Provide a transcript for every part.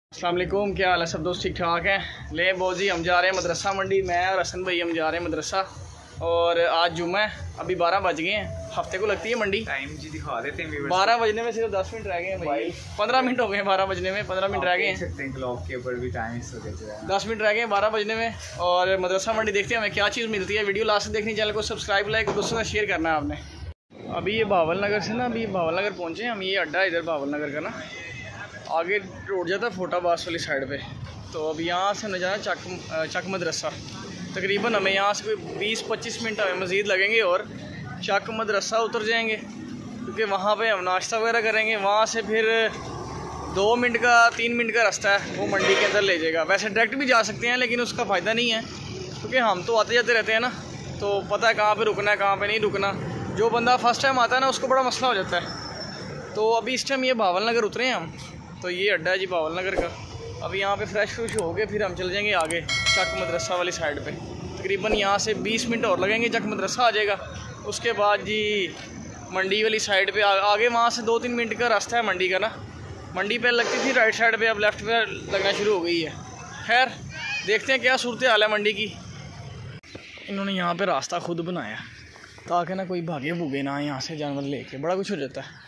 अस्सलाम वालेकुम, क्या हाल है सब दोस्त? ठीक ठाक हैं। ले बोजी हम जा रहे हैं मदरसा मंडी। मैं और हसन भाई हम जा रहे हैं मदरसा। और आज जुम्मा है, अभी 12 बज गए हैं। हफ्ते को लगती है मंडी। टाइम जी दिखा देते हैं। 12 बजने में सिर्फ 10 मिनट रह गए हैं भाई। 15 मिनट हो गए हैं 12 बजने में, 15 मिनट रह गए हैं। क्लॉक के ऊपर भी टाइम 10 मिनट रह गए हैं 12 बजने में। और मदरसा मंडी देखते हैं हमें क्या चीज़ मिलती है। वीडियो लास्ट से देखनी, चैनल को सब्सक्राइब, लाइक, दोस्तों का शेयर करना है आपने। अभी ये भावल नगर से ना, अभी भावल नगर पहुँचे हम। ये अड्डा है इधर भावल नगर का ना, आगे रोड जाता है फोटाबास वाली साइड पे। तो अब यहाँ से हमें जाना चक मदरसा। तकरीबन हमें यहाँ से कोई 20-25 मिनट हमें मज़ीद लगेंगे और चक मदरसा उतर जाएंगे, क्योंकि वहाँ पे हम नाश्ता वगैरह करेंगे। वहाँ से फिर 2 मिनट का 3 मिनट का रास्ता है, वो मंडी के अंदर ले जाएगा। वैसे डायरेक्ट भी जा सकते हैं, लेकिन उसका फ़ायदा नहीं है, क्योंकि हम तो आते जाते रहते हैं ना, तो पता है कहाँ पर रुकना है कहाँ पर नहीं रुकना। जो बंदा फर्स्ट टाइम आता है ना, उसको बड़ा मसला हो जाता है। तो अभी इस टाइम ये भावल नगर उतरे हैं हम। तो ये अड्डा है जी भावल नगर का। अभी यहाँ पे फ्रेश हो गए, फिर हम चल जाएंगे आगे चक मदरसा वाली साइड पे। तकरीबन यहाँ से 20 मिनट और लगेंगे, चक मदरसा आ जाएगा। उसके बाद जी मंडी वाली साइड पे आगे वहाँ से 2-3 मिनट का रास्ता है मंडी का ना। मंडी पे लगती थी राइट साइड पे, अब लेफ़्ट पे लगना शुरू हो गई है। खैर देखते हैं क्या सूरत हाल है मंडी की। इन्होंने यहाँ पर रास्ता खुद बनाया ताकि ना कोई भागे भूगे ना यहाँ से जानवर लेके, बड़ा कुछ हो जाता है।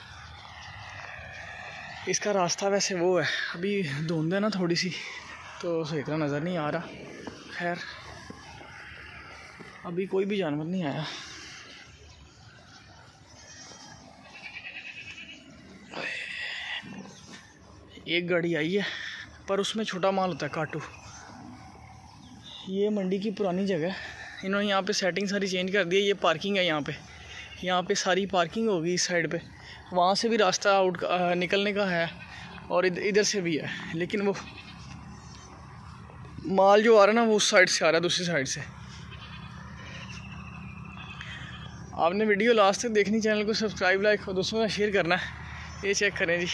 इसका रास्ता वैसे वो है, अभी धुंध है ना थोड़ी सी, तो सही तरह नज़र नहीं आ रहा। खैर अभी कोई भी जानवर नहीं आया। एक गाड़ी आई है, पर उसमें छोटा माल होता है, काटू। ये मंडी की पुरानी जगह है, इन्होंने यहाँ पे सेटिंग सारी चेंज कर दी है। ये पार्किंग है यहाँ पे सारी पार्किंग होगी इस साइड पे। वहाँ से भी रास्ता निकलने का है और इधर से भी है, लेकिन वो माल जो आ रहा है ना, वो उस साइड से आ रहा है, दूसरी साइड से। आपने वीडियो लास्ट तक देखनी, चैनल को सब्सक्राइब, लाइक और दोस्तों का शेयर करना है। ये चेक करें जी,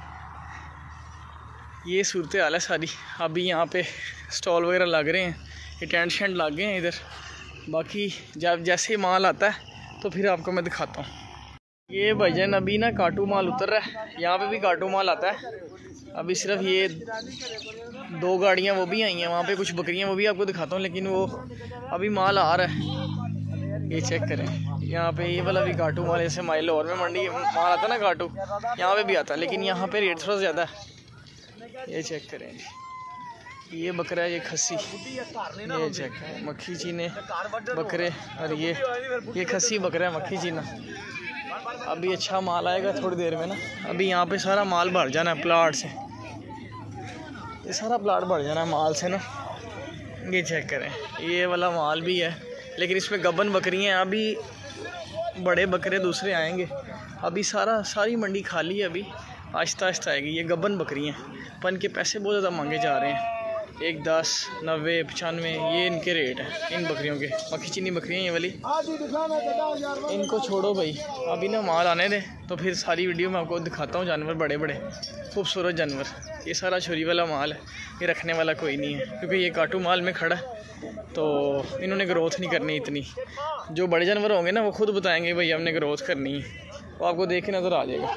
ये सूरत हाल है सारी। अभी यहाँ पे स्टॉल वगैरह लग रहे हैं, ये टेंट शेंट लग गए हैं इधर। बाकी जब जैसे ही माल आता है तो फिर आपको मैं दिखाता हूँ। ये भजन अभी ना काटू माल उतर रहा है, यहाँ पे भी काटू माल आता है। अभी सिर्फ ये 2 गाड़ियाँ वो भी आई हैं, वहाँ पे कुछ बकरियाँ, वो भी आपको दिखाता हूँ। लेकिन वो अभी माल आ रहा है, ये चेक करें। यहाँ पे ये वाला भी काटू माल, जैसे माइल और में मंडी माल आता है ना काटू, यहाँ पे भी आता है, लेकिन यहाँ पे रेट थोड़ा ज़्यादा है। ये चेक करें, ये बकरा है, ये खस्सी, ये चेक है, मक्खी चीने बकरे। और ये खस्सी बकरा है, मक्खी चीना। अभी अच्छा माल आएगा थोड़ी देर में ना। अभी यहाँ पे सारा माल भर जाना है प्लाट से, ये सारा प्लाट भर जाना है माल से ना। ये चेक करें, ये वाला माल भी है, लेकिन इसमें गबन बकरियाँ हैं। अभी बड़े बकरे दूसरे आएंगे। अभी सारी मंडी खाली है, अभी आहिस्ता आहिस्ता आएगी। ये गबन बकरियाँ हैं, पर इनके पैसे बहुत ज़्यादा मांगे जा रहे हैं। 1 10 90 95 ये इनके रेट हैं इन बकरियों के। मक्खी चीनी बकरियाँ ये वाली, इनको छोड़ो भाई, अभी ना माल आने दें, तो फिर सारी वीडियो में आपको दिखाता हूँ। जानवर बड़े बड़े खूबसूरत जानवर। ये सारा छोरी वाला माल है, ये रखने वाला कोई नहीं है, क्योंकि ये काटू माल में खड़ा है, तो इन्होंने ग्रोथ नहीं करनी इतनी। जो बड़े जानवर होंगे ना, वो खुद बताएंगे भाई हमने ग्रोथ करनी है, वो आपको देख के नज़र आ जाएगा।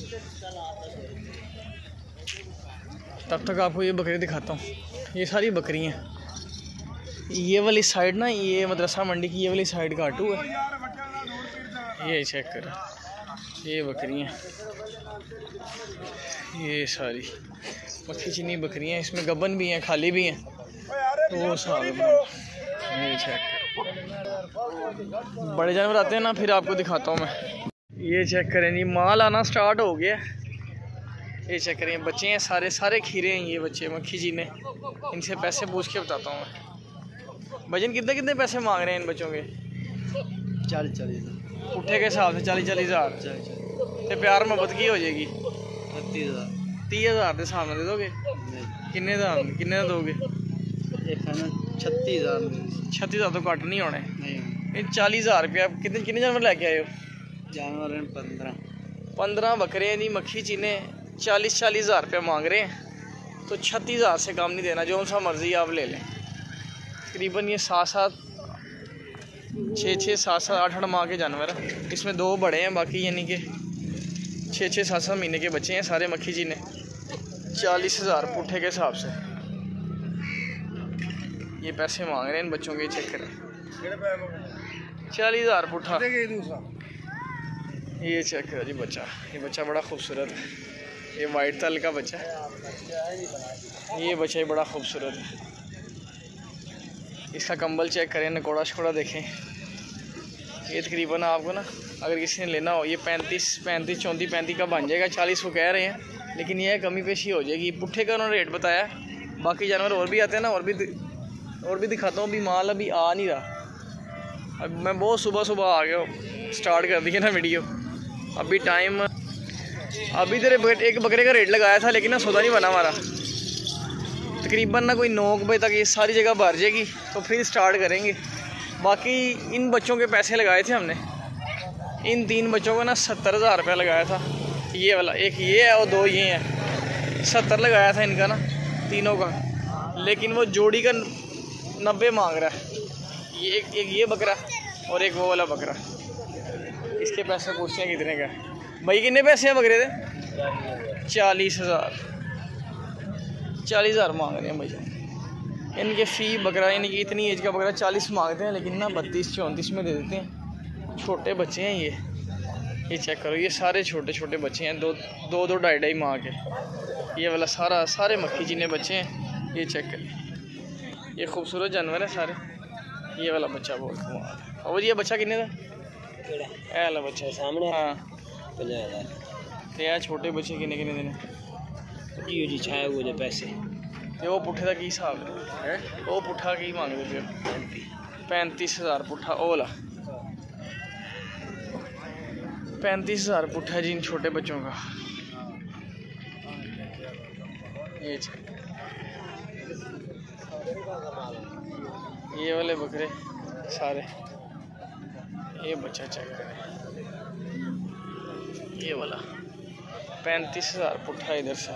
तब तक आपको ये बकरी दिखाता हूँ। ये सारी बकरियाँ, ये वाली साइड ना, ये मदरसा मंडी की ये वाली साइड काटू है। ये चेक करो, ये बकरियाँ, ये सारी मक्खी चीनी बकरियाँ। इसमें गबन भी हैं, खाली भी हैं, तो वो सारे। ये चेक करो, बड़े जानवर आते हैं ना, फिर आपको दिखाता हूँ मैं। ये चेक करें जी, माल आना स्टार्ट हो गया। ये चेक करें, बच्चे हैं सारे खीरे हैं ये बच्चे, मक्खी जी ने। इनसे पैसे पूछ के बताता हूँ मैं। भजन कितने पैसे मांग रहे हैं इन बच्चों के? 40 उठे के हिसाब से 40 हज़ार। तो प्यार मोहब्बत की हो जाएगी? 30 हज़ार के सामने दे दोगे? किन्ने का दोगे? 36 हज़ार तो घट नहीं होने। 40 हज़ार रुपया। कितने जानवर लेके आए हो? जानवर 15 बकरे हैं जी, मक्खी चीने। 40 हज़ार रुपया मांग रहे हैं, तो 36 हज़ार से कम नहीं देना, जो सा मर्ज़ी आप ले लें। तकरीबन ये 7 6 7 8 माह के जानवर हैं। इसमें 2 बड़े हैं, बाकी यानी कि 6 7 महीने के बच्चे हैं सारे मक्खी चीने। 40,000 पुट्ठे के हिसाब से ये पैसे मांग रहे हैं इन बच्चों के। चेक करें 40,000 पुट्ठा। ये चेक करो जी बच्चा, ये बच्चा बड़ा खूबसूरत है, ये वाइट तल का बच्चा है। ये बच्चा ही बड़ा खूबसूरत है। इसका कंबल चेक करें, नकोड़ा शकोड़ा देखें। ये तकरीबन आपको ना अगर किसी ने लेना हो ये 35, 34 का बन जाएगा। 40 वो कह रहे हैं, लेकिन ये कमी पेशी हो जाएगी। पुट्ठे का उन्होंने रेट बताया। बाकी जानवर और भी आते हैं ना, और भी दिखाता हूँ। अभी माल अभी आ नहीं रहा। अब मैं बहुत सुबह आ गया, स्टार्ट कर दिया ना वीडियो। अभी टाइम अभी तेरे एक बकरे का रेट लगाया था, लेकिन ना सौदा नहीं बना हमारा। तकरीबन ना कोई 9 बजे तक ये सारी जगह भर जाएगी, तो फिर स्टार्ट करेंगे। बाकी इन बच्चों के पैसे लगाए थे हमने, इन 3 बच्चों को ना 70,000 रुपया लगाया था। ये वाला एक ये है और 2 ये हैं। 70 लगाया था इनका ना तीनों का, लेकिन वो जोड़ी का 90 मांग रहा है। ये एक ये बकरा और एक वो वाला बकरा। इसके पैसे पूछते हैं कितने का। भाई कितने पैसे हैं बकरे दे? 40,000 मांग रहे हैं भैया। इनके फ़ी बकरा, यानी कि इतनी एज का बकरा 40 मांगते हैं, लेकिन ना 32-34 में दे देते हैं। छोटे बच्चे हैं ये चेक करो। ये सारे छोटे बच्चे हैं, 2 2.5 माह के। ये वाला सारे मक्खी जिन्हें बच्चे हैं। ये चेक करें, ये खूबसूरत जानवर है सारे। ये वाला बच्चा बहुत कमाल है। और ये बच्चा कितने का? ये वाला बच्चा सामने। हाँ 50,000। तो यार छोटे बच्चे कितने देने? ये जी छाए हुए पैसे। तो वो पुट्ठे का की हिसाब है? वो पुट्ठा की मांगते फिर? 35,000 पुट्ठा। ओला 35,000 पुट्ठा जी इन छोटे बच्चों का। ये ये वाले बकरे सारे। ये बच्चा चेक करें, ये वाला 35,000 पुट्ठा इधर से।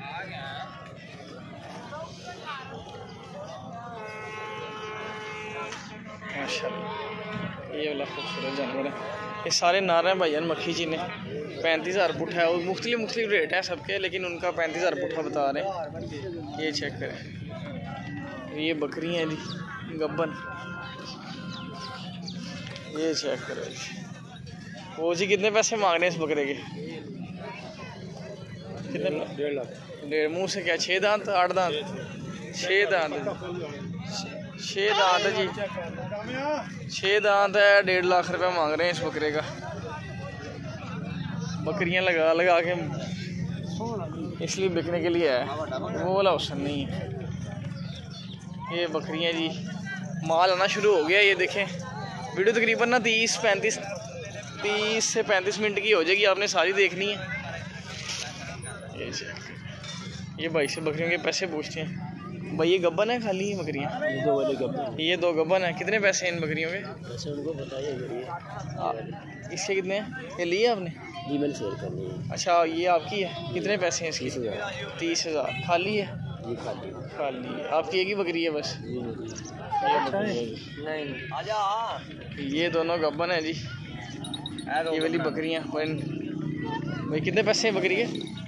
माशाल्लाह ये वाला खूबसूरत जानवर है। ये सारे नार हैं भाईजान मक्खी जी ने। 35,000 पुट्ठा है। और मुख्तलिफ रेट हैं सबके, लेकिन उनका 35,000 पुट्ठा बता रहे हैं। ये चेक करें, ये बकरी हैं जी गब्बन। ये चेक करें वो जी कितने पैसे मांग रहे हैं इस बकरे के? कितने? 1.5 लाख। मुँह से क्या 6 दांत 8 दांत? 6 दांत 6 दांत है जी। 6 दांत है। 1.5 लाख रुपया मांग रहे हैं इस बकरे का। बकरियां लगा के इसलिए बिकने के लिए है, वो वाला अवसर नहीं है। ये बकरियां जी माल आना शुरू हो गया। ये देखें, वीडियो तकरीबन ना 30 से 35 मिनट की हो जाएगी। आपने सारी देखनी है। ये भाई से बकरियों के पैसे पूछते हैं। भाई ये गब्बन है खाली ये बकरियाँ? ये 2 गब्बन है। कितने पैसे हैं इन बकरियों के? पैसे उनको बताइए। इसके कितने हैं? ये लिए आपने? जी मैंने शेयर करनी है। अच्छा ये आपकी है। कितने पैसे हैं इसकी? 30,000। खाली है? जी खाली है। आपकी एक ही बकरी है बस? नहीं। ये दोनों गब्बन है जी। ये वाली बकरियाँ। भाई कितने पैसे हैं बकरी के?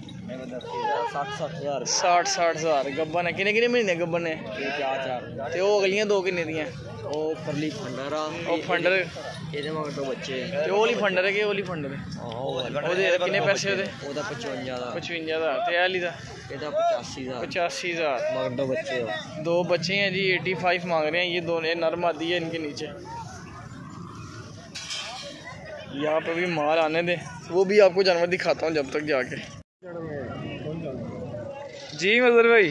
60,000 गब्बन है। कितने महीने गब्बन है? 4। तो वो अगलियां 2 कितने दी हैं? ਉਹ ਪਰਲੀ ਫੰਡਰ ਆ ਉਹ ਫੰਡਰ ਇਹਦੇ ਮਗਰ 2 ਬੱਚੇ ਤੇ ਉਹ ਵਾਲੀ ਫੰਡਰ ਹੈ ਕਿ ਉਹ ਵਾਲੀ ਫੰਡਰ ਹੈ? ਉਹਦੇ ਕਿੰਨੇ ਪੈਸੇ ਉਹਦੇ? ਉਹਦਾ 55 ਦਾ। 55,000 ਤੇ ਇਹ ਵਾਲੀ ਦਾ? ਇਹਦਾ 85,000। 85,000 मगर 2 बच्चे हो। 2 बच्चे हैं जी। 85 मांग रहे हैं। ये दोनों नर मादी है इनके नीचे। यहाँ पे भी माल आने दे, वो भी आपको जानवर दिखाता हूँ जब तक जाके। जी मजर भाई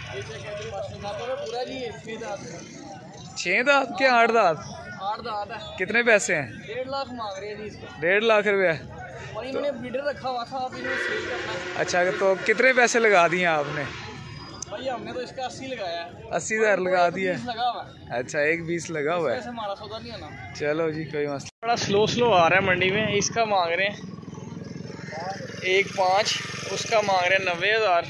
6 दांत के 8 दांत? 8 दांत है। कितने पैसे हैं? 1.5 लाख मांग रहे हैं जी इसका। 1.5 लाख रुपया? इन्होंने ब्रीडर रखा हुआ था, अब इन्होंने सेल करना है। अच्छा तो कितने पैसे लगा दिए आपने? भाई हमने तो इसका 80 लगाया है। 80,000 लगा दिया? अच्छा 1.20 लगा हुआ है। हमारा सौदा नहीं आना। चलो जी कोई मसला। बड़ा स्लो आ रहा है मंडी में। इसका मांग रहे हैं 1.5, उसका मांग रहे हैं 90,000।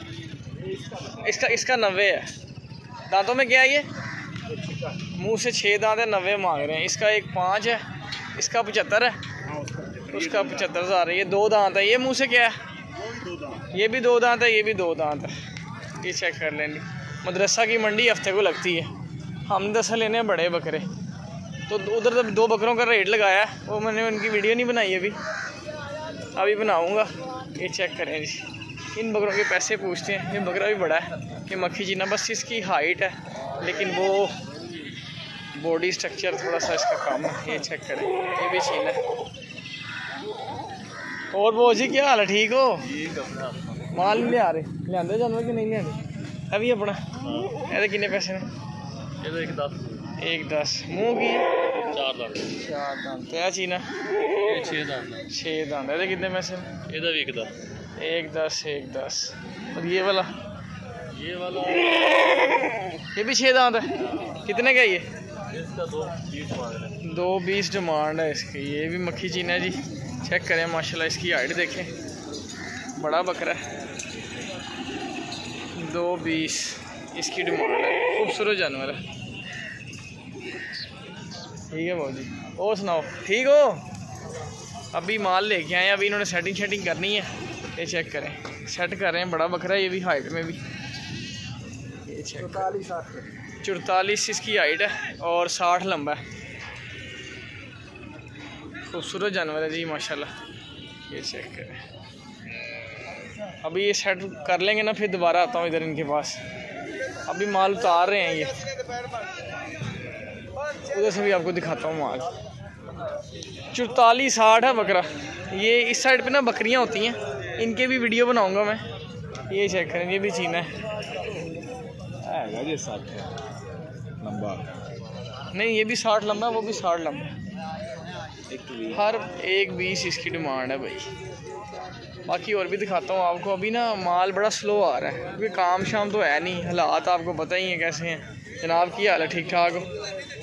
इसका 90 है। दांतों में क्या है ये? मुंह से 6 दांत है। 90 मांग रहे हैं। इसका 1.5 है। इसका 75 है। उसका 75,000 है। ये 2 दांत है। ये मुंह से क्या है? ये भी 2 दांत है, ये भी 2 दांत है। ये चेक कर लेंगे। मदरसा की मंडी हफ्ते को लगती है। हमने दरअसल लेने हैं बड़े बकरे, तो उधर 2 बकरों का रेट लगाया है, वो मैंने उनकी वीडियो नहीं बनाई अभी बनाऊँगा। ये चेक करें जी, इन बकरों के पैसे पूछते हैं। ये बकरा भी बड़ा है, ये मक्खी जीना, बस इसकी हाइट है, लेकिन वो बॉडी स्ट्रक्चर थोड़ा सा इसका कम है। ये चेक करें, ये भी छीन है। और वो जी क्या हाल है, ठीक हो? माल नहीं लिया रहे, लिया जानवर कि नहीं लिया? अभी अपना ये कितने पैसे ने? 1 10 मुँह की 4 दांत 4 दांत क्या चीना? 6 दांत 6 दांत। ये कितने पैसे ने? ਇਹਦਾ ਵੀ 1 10 1 10। और ये वाला ये वाला ये भी 6 दांत है। कितने का ये? इसका 2 20 मांग रहे हैं। 2 20 डिमांड है इसकी। ये भी मक्खी चीना है जी, चेक करें माशाल्लाह, इसकी हाइट देखें, बड़ा बकरा है। 2 20 इसकी डिमांड है, खूबसूरत जानवर है। ठीक है भाऊ जी, और सुनाओ ठीक हो? अभी माल लेके आए, अभी इन्होंने सेटिंग करनी है। ये चेक करें, सेट कर रहे हैं, बड़ा बकरा है ये भी, हाइट में भी। ये चेक 44 इसकी हाइट है और 60 लंबा है। खूबसूरत जानवर है जी माशाल्लाह। ये चेक करें, अभी ये सेट कर लेंगे ना, फिर दोबारा आता हूँ इधर इनके पास। अभी माल उतार रहे हैं ये, उधर से भी आपको दिखाता हूँ माल। 44 60 है बकरा। ये इस साइड पे ना बकरियाँ होती हैं, इनके भी वीडियो बनाऊंगा मैं। ये चेक करें, ये भी चीना है लंबा नहीं, ये भी 60 लंबा है, वो भी 60 लंबा है। हर एक 20 इसकी डिमांड है भाई। बाकी और भी दिखाता हूँ आपको। अभी ना माल बड़ा स्लो आ रहा है, क्योंकि काम शाम तो है नहीं, हालात आपको पता ही है कैसे हैं। जनाब की हाल है, ठीक ठाक हो?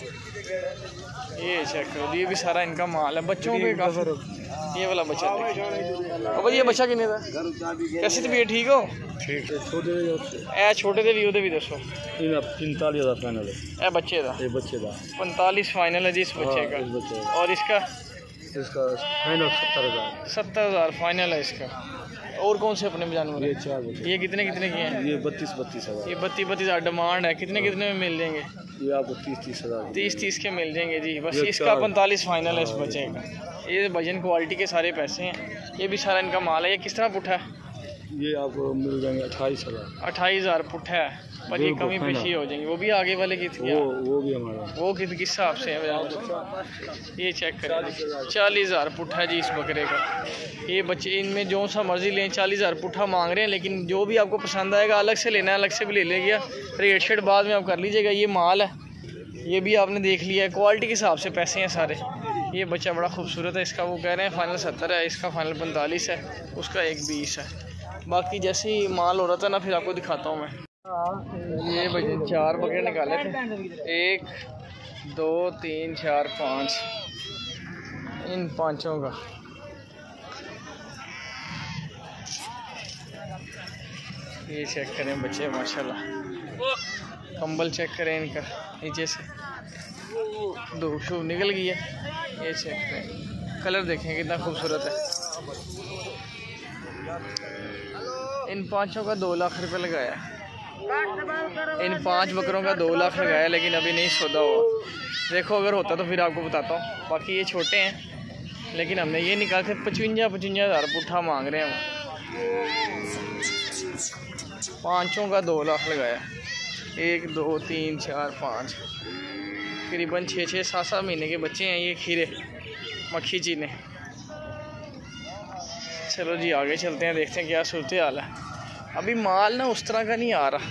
ये चेक करो, ये भी सारा इनका माल है। बच्चों के काफ़ी, ये वाला बच्चा देखिए। और ये बच्चा कितने था? कैसी तबीयत, ठीक हो? ठीक है। छोटे दे भी ओदे भी दसो। 45,000 फाइनल है ए बच्चे का? ये बच्चे का 45 फाइनल है जी इस बच्चे का। और इसका फाइनल 70,000 70,000 फाइनल है इसका। और कौन से अपने जानवर? ये 4 बच्चे। ये कितने के हैं? ये 32,000 ये 32,000 डिमांड है। कितने में मिल जाएंगे? ये आपको 30,000 30 के मिल जाएंगे जी। बस इसका 45 फाइनल है इस बच्चे का। ये वजन क्वालिटी के सारे पैसे हैं। ये भी सारा इनका माल है। ये किस तरह पुट्ठा है? ये आपको मिल जाएंगे 28,000 पुट्ठा है, पर ये कमी पेशी हो जाएंगी। वो भी आगे वाले की थी, वो भी हमारा, वो किस हिसाब से है? ये चेक करें, 40,000 पुट्ठा है जी इस बकरे का। ये बच्चे इनमें जो सा मर्जी लें, 40,000 पुट्ठा मांग रहे हैं, लेकिन जो भी आपको पसंद आएगा, अलग से लेना है अलग से भी ले लेगा। रेट शेट बाद में आप कर लीजिएगा। ये माल है, ये भी आपने देख लिया है, क्वालिटी के हिसाब से पैसे हैं सारे। ये बच्चा बड़ा खूबसूरत है, इसका वो कह रहे हैं फाइनल 70 है, इसका फाइनल 45 है, उसका 1 20 है। बाकी जैसे ही माल हो रहा था ना, फिर आपको दिखाता हूँ मैं। ये बच्चे 4 बकरे निकाले थे, 1 2 3 4 5, इन 5 का ये चेक करें बच्चे माशाल्लाह। कंबल चेक करें इनका, नीचे से धूप शूप निकल गई है। ये चेक करें, कलर देखें कितना खूबसूरत है। इन 5 का 2 लाख रुपए लगाया। इन 5 बकरों का 2 लाख लगाया, लेकिन अभी नहीं सौदा हुआ। देखो अगर होता तो फिर आपको बताता हूँ। बाकी ये छोटे हैं, लेकिन हमने ये निकाल के 55,000 पुट्ठा मांग रहे हैं। 5 का 2 लाख लगाया। 1 2 3 4 5, करीबन 6 7 महीने के बच्चे हैं ये खीरे मक्खी चीने। चलो जी आगे चलते हैं, देखते हैं क्या सूरत हाल है। अभी माल ना उस तरह का नहीं आ रहा,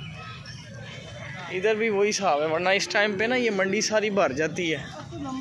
इधर भी वही हिसाब है, वरना इस टाइम पे ना ये मंडी सारी भर जाती है।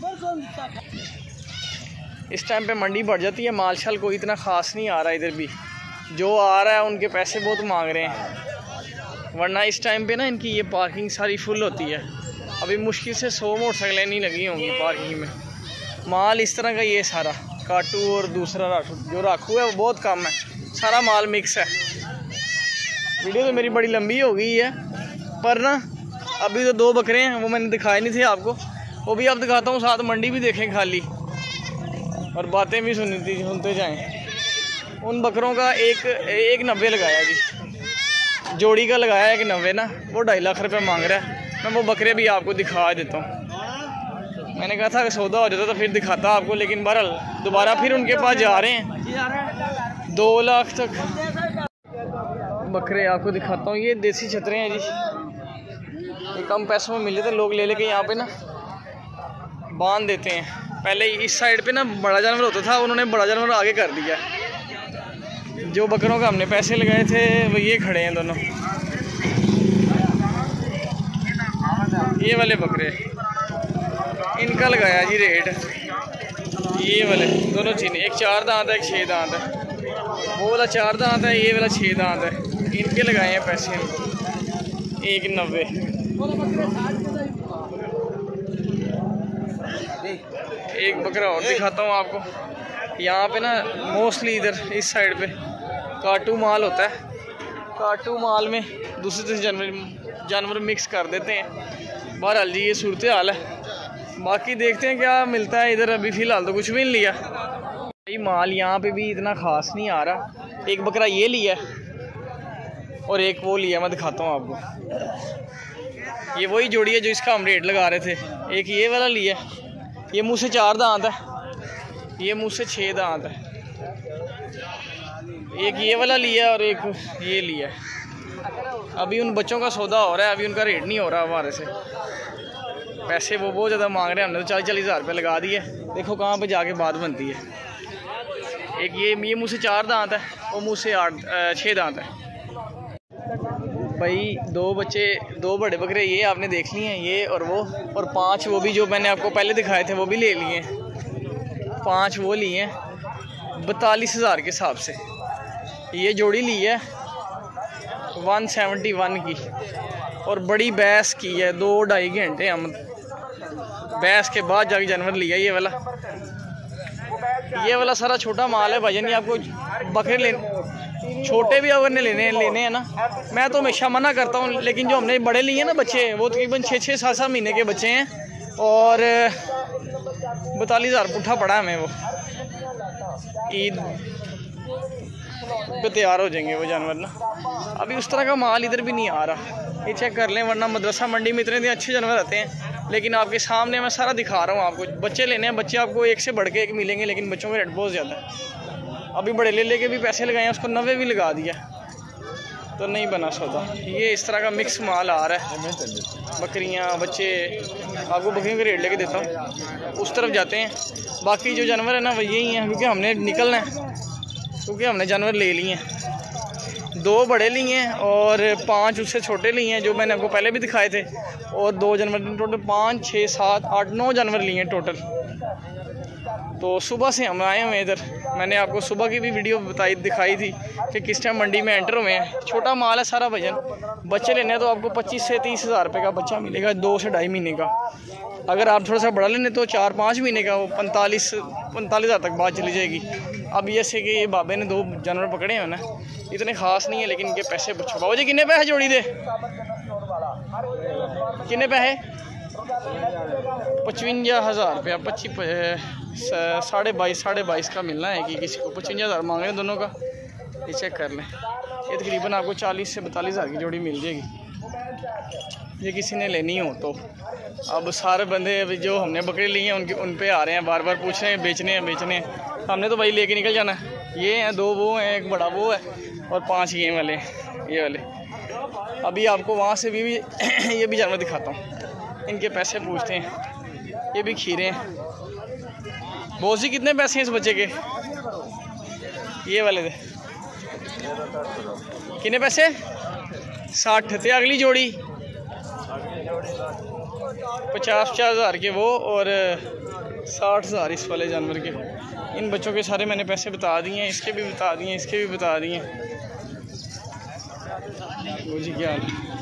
इस टाइम पे मंडी भर जाती है, माल शाल कोई इतना ख़ास नहीं आ रहा। इधर भी जो आ रहा है उनके पैसे बहुत मांग रहे हैं, वरना इस टाइम पे ना इनकी ये पार्किंग सारी फुल होती है। अभी मुश्किल से 100 मोटरसाइकिलें नहीं लगी होंगी पार्किंग में। माल इस तरह का ये सारा काटू और दूसरा राखू, जो राखू है वो बहुत कम है, सारा माल मिक्स है। वीडियो तो मेरी बड़ी लंबी हो गई है, पर ना अभी तो 2 बकरे हैं, वो मैंने दिखाए नहीं थे आपको, वो भी आप दिखाता हूँ। साथ मंडी भी देखें खाली, और बातें भी सुनते जाएं। उन बकरों का एक 90 लगाया जी, जोड़ी का लगाया 190 ना, वो 2.5 लाख रुपये मांग रहा है। मैं वो बकरे भी आपको दिखा देता हूँ। मैंने कहा था कि सौदा हो जाता तो फिर दिखाता आपको, लेकिन बहरहाल दोबारा फिर उनके पास जा रहे हैं। 2 लाख तक बकरे आपको दिखाता हूँ। ये देसी छतरे हैं जी, ये कम पैसों में मिले थे, लोग ले लेके यहाँ पे ना बांध देते हैं। पहले इस साइड पे ना बड़ा जानवर होता था, उन्होंने बड़ा जानवर आगे कर दिया। जो बकरों का हमने पैसे लगाए थे वो ये खड़े हैं दोनों, ये वाले बकरे, इनका लगाया जी रेट। ये वाले दोनों चीन, एक 4 दांत है, एक 6 दांत है। वो वाला 4 दांत है, ये वाला 6 दांत है। इनके लगाए हैं पैसे 190। एक बकरा और दिखाता हूँ आपको। यहाँ पे ना मोस्टली इधर इस साइड पे काटू माल होता है। काटू माल में दूसरे जानवर मिक्स कर देते हैं। बहरहाल जी ये सूरत हाल है। बाकी देखते हैं क्या मिलता है इधर। अभी फ़िलहाल तो कुछ भी नहीं लिया भाई। माल यहाँ पे भी इतना ख़ास नहीं आ रहा। एक बकरा ये लिया और एक वो लिया, मैं दिखाता हूँ आपको। ये वही जोड़ी है जो इसका हम रेट लगा रहे थे। एक ये वाला लिया, ये मुँह से 4 दांत है, ये मुँह से 6 दांत है। एक ये वाला लिया और एक ये लिया। अभी उन बच्चों का सौदा हो रहा है, अभी उनका रेट नहीं हो रहा हमारे से। पैसे वो बहुत ज़्यादा मांग रहे हैं, हमने तो 40-40 हज़ार रुपये लगा दिए। देखो कहाँ पे जाके बात बनती है। एक ये मुँह से 4 दांत है, वो मुँह से 6 दांत है। भाई 2 बड़े बकरे ये आपने देख लिए हैं, ये और वो, और 5 वो भी जो मैंने आपको पहले दिखाए थे वो भी ले लिए हैं। 5 वो लिए हैं 42 हज़ार के हिसाब से। ये जोड़ी ली है 171 की, और बड़ी भैंस की है। 2-2.5 घंटे हम भैंस के बाद जाके जानवर लिया। ये वाला सारा छोटा माल है भाईजान। ये आपको बकरे लेने छोटे भी अगर लेने हैं ना, मैं तो हमेशा मना करता हूँ, लेकिन जो हमने बड़े लिए हैं ना बच्चे, वो तकरीबन 6-7 महीने के बच्चे हैं, और 42 हज़ार पुट्ठा पड़ा हमें। वो ईद पे तैयार हो जाएंगे वो जानवर ना। अभी उस तरह का माल इधर भी नहीं आ रहा, ये चेक कर लें, वरना मदरसा मंडी में इतने अच्छे जानवर आते हैं। लेकिन आपके सामने मैं सारा दिखा रहा हूँ आपको। बच्चे लेने हैं, बच्चे आपको एक से बढ़ के एक मिलेंगे, लेकिन बच्चों का रेट बहुत ज़्यादा है। अभी बड़े ले लेके भी पैसे लगाए हैं, उसको 90 भी लगा दिया तो नहीं बना सौदा। ये इस तरह का मिक्स माल आ रहा है। बकरियाँ, बच्चे, आपको बकरियों के रेट लेके देता हूँ। उस तरफ जाते हैं। बाकी जो जानवर है ना वो यही हैं, क्योंकि हमने निकलना है, क्योंकि हमने जानवर ले लिए हैं। 2 बड़े लिए हैं और 5 उससे छोटे लिए हैं, जो मैंने आपको पहले भी दिखाए थे। और 2 जानवर, टोटल 5, 6, 7, 8, 9 जानवर लिए हैं टोटल। तो सुबह से हम आए हुए इधर। मैंने आपको सुबह की भी वीडियो दिखाई थी कि किस टाइम मंडी में एंटर हुए हैं। छोटा माल है सारा भजन। बच्चे लेने हैं तो आपको 25 से 30 हज़ार रुपये का बच्चा मिलेगा, 2 से 2.5 महीने का। अगर आप थोड़ा सा बड़ा लेने तो 4-5 महीने का, वो 45 हज़ार तक बात चली जाएगी। अब जैसे कि ये बाबे ने 2 जानवर पकड़े हैं ना, इतने ख़ास नहीं है, लेकिन इनके पैसे पूछो। बाबू जी कितने पैसे जोड़ी दे? कितने पैसे? 55 हज़ार रुपया। 22.5 का मिलना है कि किसी को 55 हज़ार मांग रहे हैं दोनों का। ये चेक कर लें। ये तकरीबन आपको 40 से 42 हज़ार की जोड़ी मिल जाएगी, ये किसी ने लेनी हो तो। अब सारे बंदे अभी जो हमने बकरे लिए हैं उन पे आ रहे हैं, बार बार पूछ रहे हैं बेचने हैं। हमने तो भाई लेके निकल जाना है। ये हैं 2 वो हैं, एक बड़ा वो है, और 5 ये वाले। अभी आपको वहाँ से भी ये भी जानवर दिखाता हूँ। इनके पैसे पूछते हैं। ये भी खीरे हैं। बहुत सी कितने पैसे हैं इस बच्चे के? ये वाले थे कितने पैसे? 60 थे। अगली जोड़ी 50 हज़ार के वो, और 60 हज़ार इस वाले जानवर के। इन बच्चों के सारे मैंने पैसे बता दिए हैं, इसके भी बता दिए, इसके भी बता दिए। वो जी क्या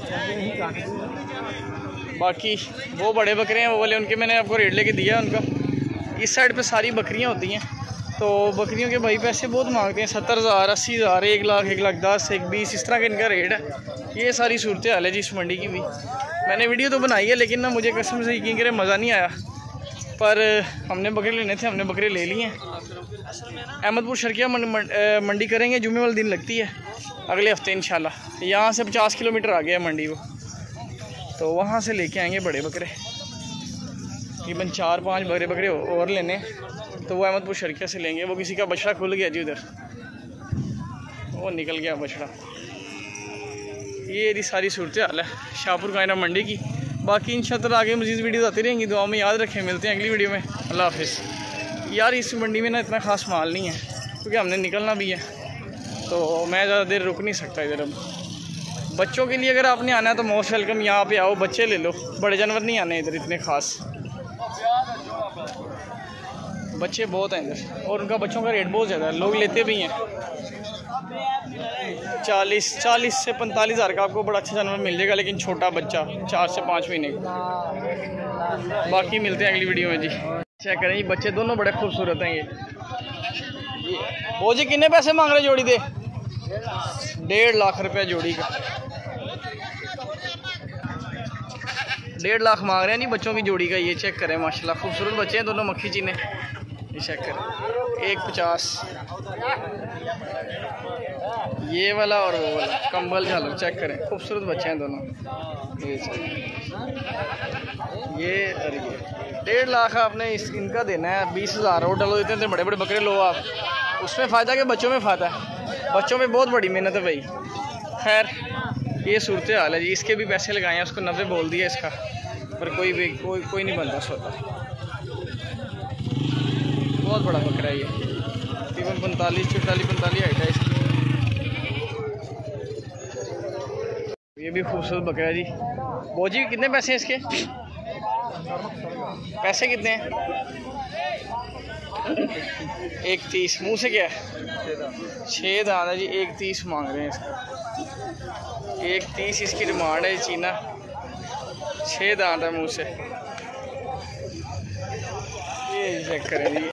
बाकी वो बड़े बकरे हैं वो वाले, उनके मैंने आपको रेट लेके दिया उनका। इस साइड पे सारी बकरियां होती हैं, तो बकरियों के भाई पैसे बहुत मांगते हैं। 70 हज़ार, 80 हज़ार, 1 लाख, 1,10,000, 1,20,000, इस तरह का इनका रेट है। ये सारी सूरत हाल है जी इस मंडी की भी। मैंने वीडियो तो बनाई है, लेकिन ना मुझे कसम से यकीन करे मज़ा नहीं आया। पर हमने बकरे लेने थे, हमने बकरे ले लिए हैं। अहमदपुर शर्किया मंडी करेंगे, जुम्मे वाले दिन लगती है अगले हफ्ते इंशाल्लाह। यहाँ से 50 किलोमीटर आ गया मंडी वो, तो वहाँ से लेके आएंगे बड़े बकरे, तकरीबन 4-5 बकरे और लेने, तो वो अहमदपुर शर्किया से लेंगे। वो किसी का बछड़ा खुल गया जी उधर, वो निकल गया बछड़ा। ये सारी सूरत हाल है शाहपुर कायरा मंडी की। बाकी इंशाअल्लाह आगे मज़ीद वीडियो आती रहेंगी, दुआ में याद रखें। मिलते हैं अगली वीडियो में, अल्लाह हाफिज़। यार इस मंडी में ना इतना ख़ास माल नहीं है, क्योंकि हमने निकलना भी है, तो मैं ज़्यादा देर रुक नहीं सकता इधर। अब बच्चों के लिए अगर आपने आना है तो मोस्ट वेलकम, यहाँ पे आओ, बच्चे ले लो, बड़े जानवर नहीं आने इधर इतने ख़ास। बच्चे बहुत हैं इधर, और उनका बच्चों का रेट बहुत ज़्यादा है, लोग लेते भी हैं। 40 से 45 हज़ार का आपको बड़ा अच्छा जानवर मिल जाएगा, लेकिन छोटा बच्चा 4 से 5 महीने का। बाकी मिलते हैं अगली वीडियो में जी। चेक करें, ये बच्चे दोनों बड़े खूबसूरत हैं। ये वो जी कितने पैसे मांग रहे जोड़ी दे? 1.5 लाख रुपया जोड़ी का, 1.5 लाख मांग रहे हैं जी बच्चों की जोड़ी का। ये चेक करें, माशाल्लाह खूबसूरत बच्चे हैं दोनों, मक्खी चीने। ये चेक करें, 1.50 ये वाला और वो वाला कंबल झालर। चेक करें, खूबसूरत बच्चे हैं दोनों। ये और ये 1.5 लाख आपने इनका देना है। 20 हज़ार और डालो, इतने बड़े बड़े बकरे लो आप, उसमें फ़ायदा कि बच्चों में फ़ायदा है। बच्चों में बहुत बड़ी मेहनत है भाई। खैर ये सूरत हाल है जी। इसके भी पैसे लगाए हैं, उसको 90 बोल दिया इसका, पर कोई नहीं बनता सोता। बहुत बड़ा बकरा है ये, तकरीबन 45 हाइट है इसकी। ये भी खूबसूरत बकरा है जी। वो जी कितने पैसे हैं इसके? पैसे कितने हैं? 1.30। मुँह से क्या है? 6 दांत है जी, 1.30 मांग रहे हैं इसका। 1.30 इसकी डिमांड है चीना। 6 दांत है मुँह से। ये चेक करें जी।